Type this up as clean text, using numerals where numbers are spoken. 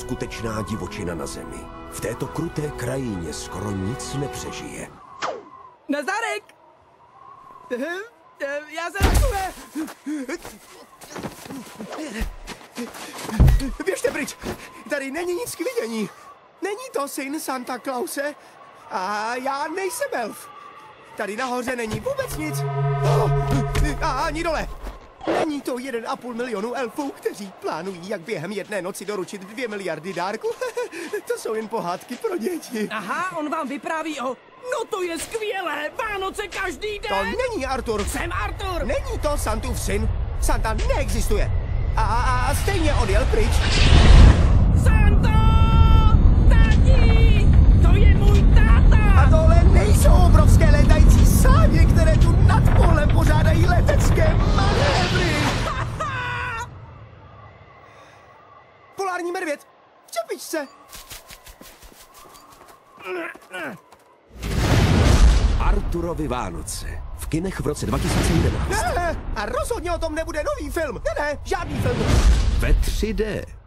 skutečná divočina na zemi. V této kruté krajině skoro nic nepřežije. Nazdárek! Já se takové... Běžte pryč! Tady není nic k vidění. Není to syn Santa Klause a já nejsem elf. Tady nahoře není vůbec nic. A ani dole. Není to 1,5 milionu elfů, kteří plánují, jak během jedné noci doručit 2 miliardy dárků. To jsou jen pohádky pro děti. Aha, on vám vypráví o... No to je skvělé! Vánoce každý den! To není Artur. Jsem Artur! Není to Santův syn. Santa neexistuje. A stejně odjel pryč. Santo! Tati! To je můj táta! A tohle nejsou obrovské létající sáně, které tu nad polem pořádají letecké manévry. Polární medvěd v čepičce. Arturovi Vánoce. V kinech v roce 2011. Ne, a rozhodně o tom nebude nový film. Ne, žádný film. Ve 3D.